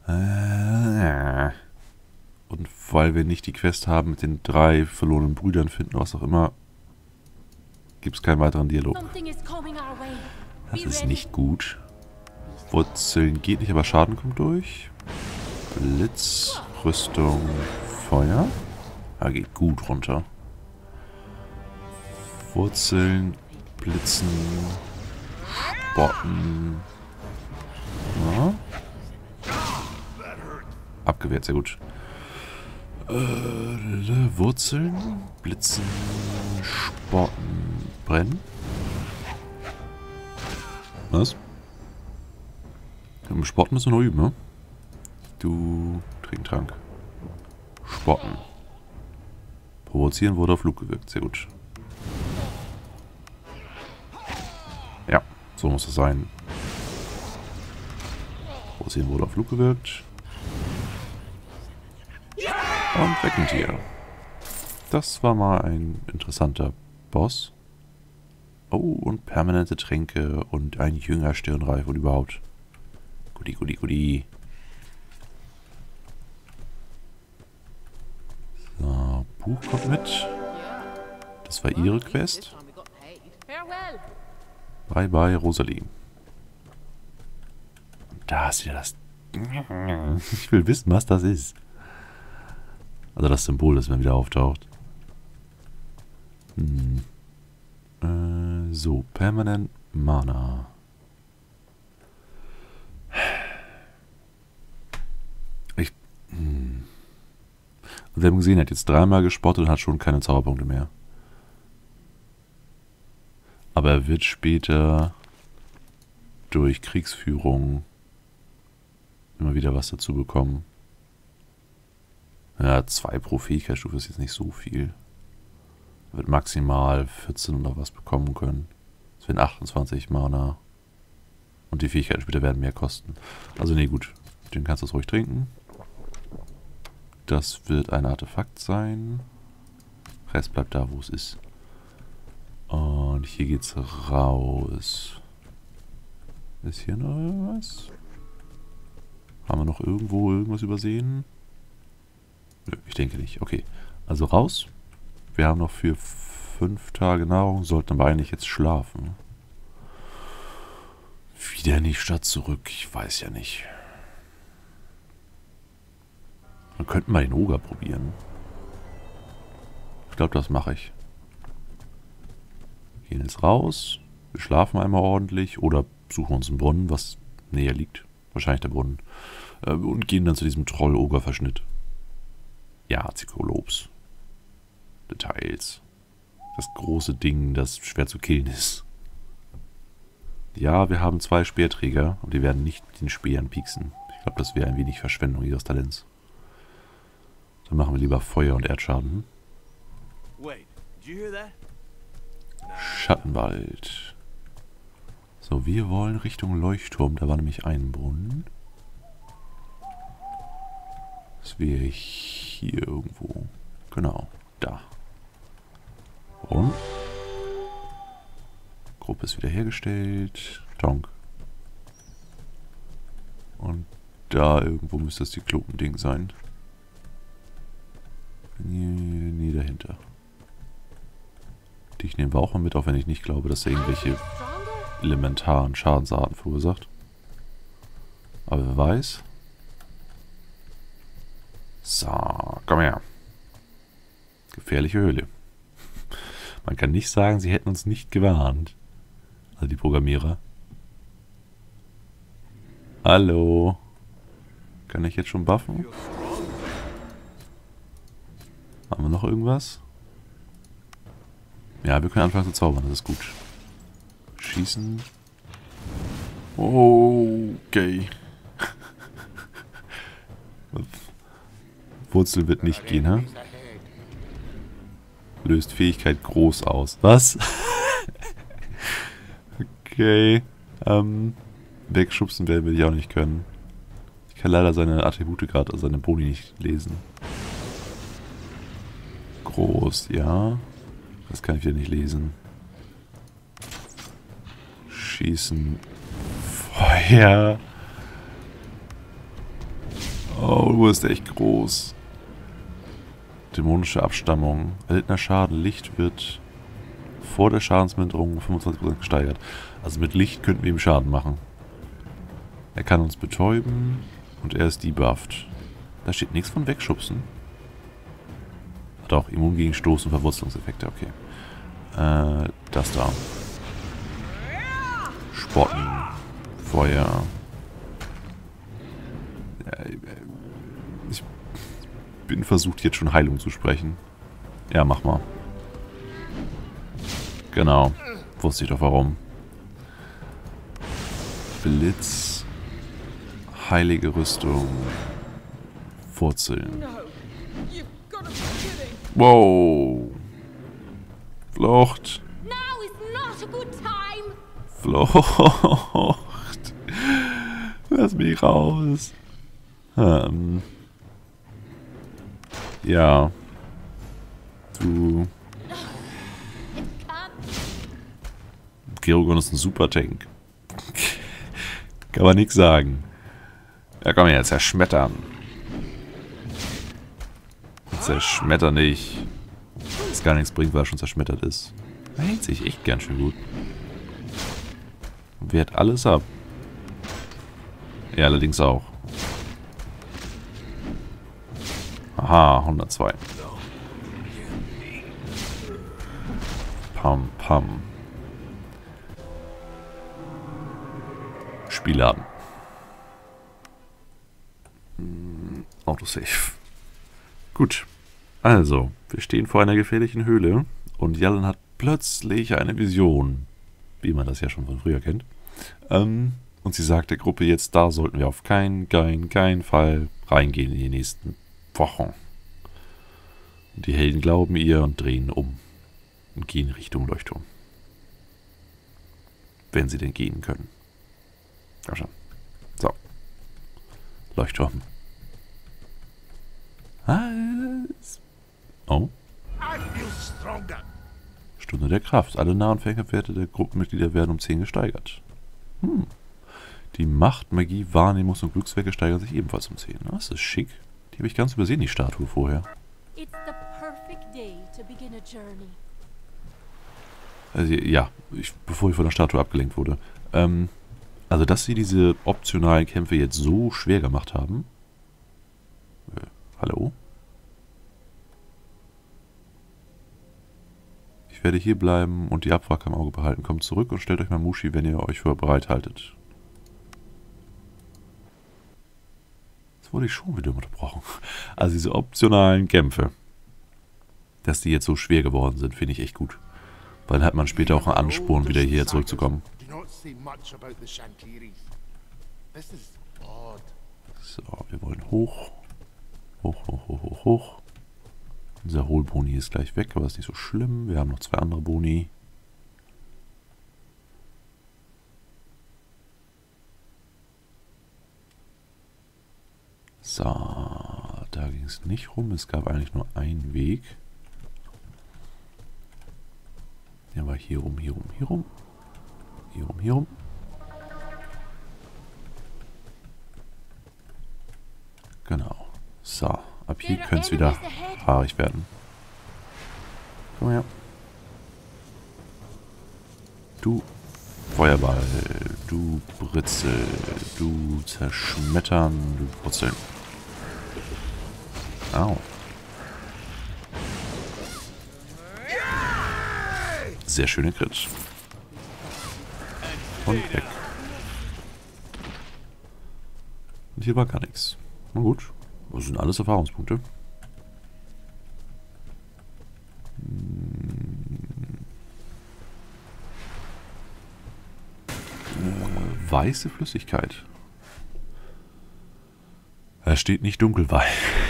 Und weil wir nicht die Quest haben mit den 3 verlorenen Brüdern finden, was auch immer, gibt es keinen weiteren Dialog. Das ist nicht gut. Wurzeln geht nicht, aber Schaden kommt durch. Blitz, Rüstung, Feuer. Ah, geht gut runter. Wurzeln, Blitzen, Spotten. Ja. Abgewehrt, sehr gut. Wurzeln, Blitzen, Spotten, Brennen. Was? Im Spotten müssen wir noch üben, ne? Du Trinktrank. Spotten. Provozieren wurde auf Flug gewirkt, sehr gut. Ja, so muss es sein. Provozieren wurde auf Flug gewirkt. Und weg mit dir. Das war mal ein interessanter Boss. Oh, und permanente Tränke und ein Jünger-Stirnreif und überhaupt. Gudi, gudi, gudi. So, Buch kommt mit. Das war ihre Quest. Bye bye, Rosalie. Und da ist wieder das... Ich will wissen, was das ist. Also das Symbol, das mir wieder auftaucht. So, Permanent Mana. Wir haben gesehen, er hat jetzt 3-mal gespottet und hat schon keine Zauberpunkte mehr. Aber er wird später durch Kriegsführung immer wieder was dazu bekommen. Ja, 2 pro Fähigkeitsstufe ist jetzt nicht so viel. Er wird maximal 14 oder was bekommen können. Das wären 28 Mana. Und die Fähigkeiten später werden mehr kosten. Also nee, gut. Den kannst du ruhig trinken. Das wird ein Artefakt sein. Rest bleibt da, wo es ist. Und hier geht's raus. Ist hier noch was? Haben wir noch irgendwo irgendwas übersehen? Nö, ich denke nicht. Okay, also raus. Wir haben noch für 5 Tage Nahrung, sollten aber eigentlich jetzt schlafen. Wieder in die Stadt zurück, ich weiß ja nicht. Wir könnten mal den Oger probieren. Ich glaube, das mache ich. Wir gehen jetzt raus. Wir schlafen einmal ordentlich. Oder suchen uns einen Brunnen, was näher liegt. Wahrscheinlich der Brunnen. Und gehen dann zu diesem Troll-Oger-Verschnitt. Ja, Zyklops. Details. Das große Ding, das schwer zu killen ist. Ja, wir haben 2 Speerträger. Und die werden nicht mit den Speeren pieksen. Ich glaube, das wäre ein wenig Verschwendung ihres Talents. Dann machen wir lieber Feuer und Erdschaden. Schattenwald. So, wir wollen Richtung Leuchtturm. Da war nämlich ein Brunnen. Das wäre hier irgendwo. Genau, da. Und? Gruppe ist wiederhergestellt. Tonk. Und da irgendwo müsste das Zyklopending sein. Nee, dahinter. Dich nehmen wir auch mal mit, auch wenn ich nicht glaube, dass er irgendwelche elementaren Schadensarten verursacht. Aber wer weiß. So, komm her. Gefährliche Höhle. Man kann nicht sagen, sie hätten uns nicht gewarnt. Also die Programmierer. Hallo. Kann ich jetzt schon buffen? Haben wir noch irgendwas? Ja, wir können anfangen zu zaubern, das ist gut. Schießen. Okay. Wurzel wird nicht gehen, hä? Löst Fähigkeit groß aus. Was? Okay. Wegschubsen werden wir die auch nicht können. Ich kann leider seine Attribute gerade, also seine Boni nicht lesen. Groß, ja. Das kann ich wieder nicht lesen. Schießen. Feuer. Oh, du bist echt groß. Dämonische Abstammung. Erlittener Schaden. Licht wird vor der Schadensminderung um 25% gesteigert. Also mit Licht könnten wir ihm Schaden machen. Er kann uns betäuben und er ist debufft. Da steht nichts von wegschubsen. Hat auch immun gegen Stoß- und Verwurzelungseffekte. Okay. Das da. Spotten. Feuer. Ich bin versucht, jetzt schon Heilung zu sprechen. Ja, mach mal. Genau. Wusste ich doch warum. Blitz. Heilige Rüstung. Wurzeln. Wow. Flucht. Flucht. Lass mich raus. Ja. Du. Gerogon ist ein Super-Tank. Kann man nichts sagen. Ja, komm her, zerschmettern. Zerschmetter nicht. Was gar nichts bringt, weil er schon zerschmettert ist. Er hält sich echt ganz schön gut. Wehrt alles ab. Ja, allerdings auch. Aha, 102. Pam, pam. Spielladen. Autosave. Gut. Also, wir stehen vor einer gefährlichen Höhle und Yellen hat plötzlich eine Vision. Wie man das ja schon von früher kennt. Und sie sagt der Gruppe jetzt, da sollten wir auf keinen Fall reingehen in die nächsten Wochen. Und die Helden glauben ihr und drehen um. Und gehen Richtung Leuchtturm. Wenn sie denn gehen können. Komm schon. So. Leuchtturm. Was? Oh. Stunde der Kraft. Alle Nah- und Fernkampfwerte der Gruppenmitglieder werden um 10 gesteigert. Die Macht, Magie, Wahrnehmungs- und Glückswerte steigern sich ebenfalls um 10. Das ist schick. Die habe ich ganz übersehen, die Statue vorher. Also ja, bevor ich von der Statue abgelenkt wurde. Also, dass sie diese optionalen Kämpfe jetzt so schwer gemacht haben. Hallo? Ich werde hier bleiben und die Abwrack im Auge behalten. Kommt zurück und stellt euch mal Mushi, wenn ihr euch für bereit haltet. Jetzt wurde ich schon wieder unterbrochen. Also diese optionalen Kämpfe. Dass die jetzt so schwer geworden sind, finde ich echt gut. Weil dann hat man später auch einen Ansporn, wieder hierher zurückzukommen. So, wir wollen hoch. Hoch, hoch, hoch, hoch, hoch. Unser Hohlboni ist gleich weg, aber ist nicht so schlimm. Wir haben noch 2 andere Boni. So, da ging es nicht rum. Es gab eigentlich nur einen Weg. Der war hier rum, hier rum, hier rum. Hier rum, hier rum. Genau. So, ab hier könnte es wieder haarig werden. Komm her. Du Feuerball, du Britzel, du Zerschmettern, du Brutzeln. Au. Sehr schöne Crit. Und weg. Und hier war gar nichts. Na gut. Das sind alles Erfahrungspunkte. Weiße Flüssigkeit. Da steht nicht dunkelweiß.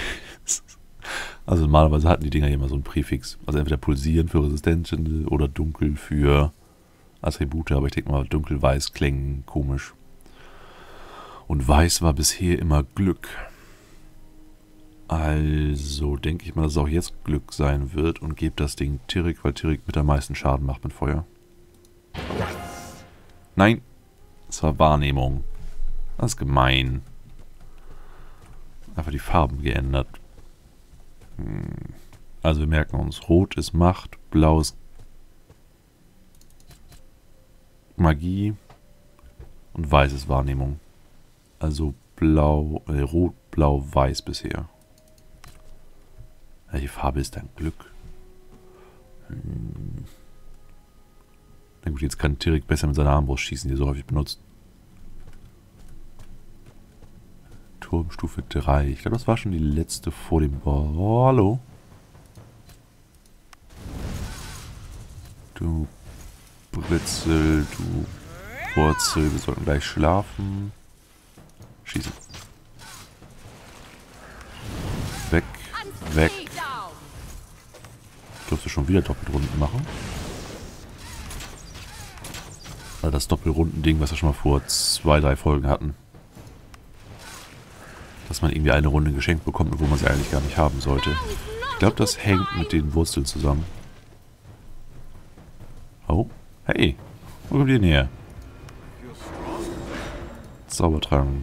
Also normalerweise hatten die Dinger hier immer so einen Präfix. Also entweder pulsieren für Resistenzen oder dunkel für Attribute. Aber ich denke mal, dunkelweiß klingen komisch. Und weiß war bisher immer Glück. Also denke ich mal, dass es auch jetzt Glück sein wird und gebe das Ding Tirik, weil Tirik mit am meisten Schaden macht mit Feuer. Nein, es war Wahrnehmung. Das ist gemein. einfach die Farben geändert. Also wir merken uns, Rot ist Macht, Blau ist Magie und Weiß ist Wahrnehmung. Also Blau, Rot, Blau, Weiß bisher. Welche Farbe ist dein Glück? Na gut, jetzt kann Tirik besser mit seiner Armbrust schießen, die er so häufig benutzt. Turmstufe 3. Ich glaube, das war schon die letzte vor dem Boss. Oh, hallo. Du Britzel, du Wurzel. Wir sollten gleich schlafen. Schießen. Weg. Weg. Ich durfte schon wieder Doppelrunden machen. Weil das Doppelrunden-Ding, was wir schon mal vor 2, 3 Folgen hatten. Dass man irgendwie eine Runde geschenkt bekommt, obwohl man sie eigentlich gar nicht haben sollte. Ich glaube, das hängt mit den Wurzeln zusammen. Oh, hey. Wo kommt ihr näher? Zaubertrank.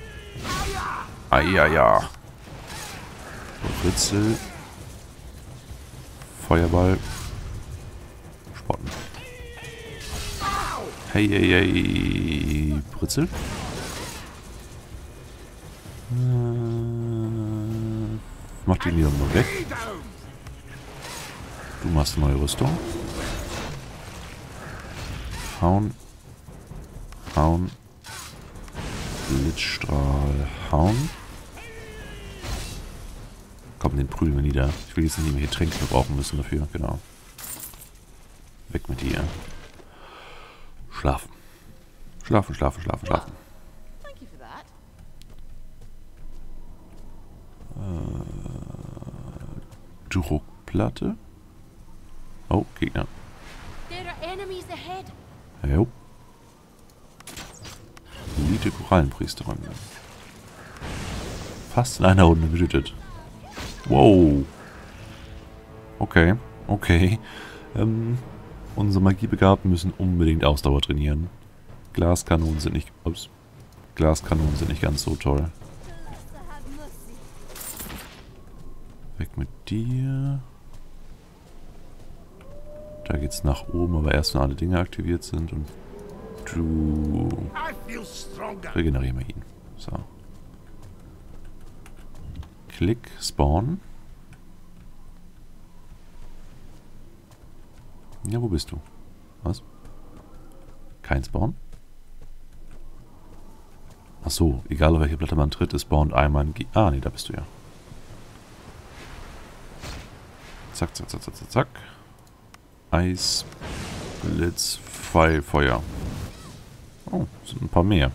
Ja. Ritzel. Feuerball. Spotten. Hey. Britzel. Mach die wieder mal weg. Du machst eine neue Rüstung. Hauen. Blitzstrahl. Hauen. Komm, den prügeln wir nieder. Ich will jetzt nicht mehr Tränke brauchen müssen dafür. Genau. Weg mit dir. Schlafen. Schlafen. Druckplatte. Oh, Gegner. Jo. Elite Korallenpriesterin. Fast in einer Runde getötet. Wow. Okay. Unsere Magiebegabten müssen unbedingt Ausdauer trainieren. Glaskanonen sind nicht ganz so toll. Weg mit dir. Da geht's nach oben, aber erst wenn alle Dinge aktiviert sind und du... Regenerieren wir ihn. So. Klick, Spawn. Ja, wo bist du? Was? Kein Spawn? Achso, egal auf welche Platte man tritt, es spawnt einmal ein... Ah, nee, da bist du ja. Zack. Eis, Blitz, Pfeil, Feuer. Oh, sind ein paar mehr.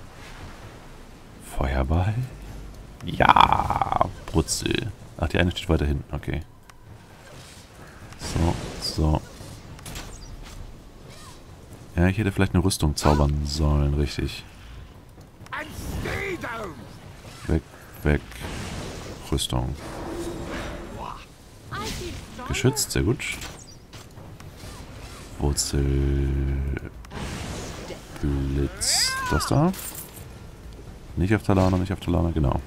Feuerball. Ja, Brutzel. Ach, die eine steht weiter hinten, okay. So. Ja, ich hätte vielleicht eine Rüstung zaubern sollen, richtig. Weg. Rüstung. Geschützt, sehr gut. Wurzel. Blitz. Das da. Nicht auf Talana, genau.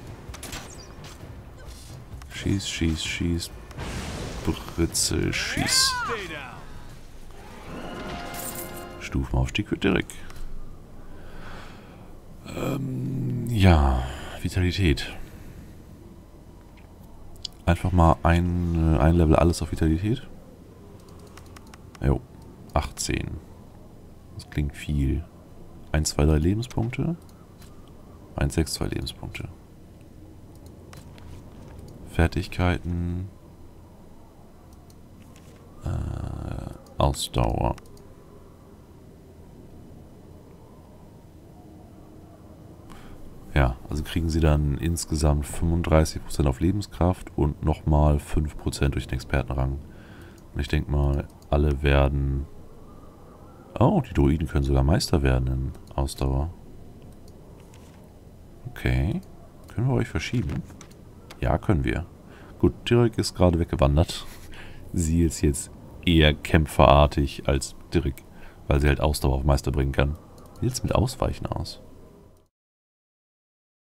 Schieß. Britzel, schieß. Stufenaufstieg für Dirk. Ja, Vitalität. Einfach mal ein Level alles auf Vitalität. Jo, 18. Das klingt viel. 1, 2, 3 Lebenspunkte. 1, 6, 2 Lebenspunkte. Fertigkeiten. Ausdauer. Ja, also kriegen sie dann insgesamt 35% auf Lebenskraft und nochmal 5% durch den Expertenrang. Und ich denke mal, alle werden... Oh, die Druiden können sogar Meister werden in Ausdauer. Okay. Können wir euch verschieben? Ja, können wir. Gut, Dirk ist gerade weggewandert. Sie ist jetzt eher kämpferartig als Dirk, weil sie halt Ausdauer auf Meister bringen kann. Wie sieht es mit Ausweichen aus?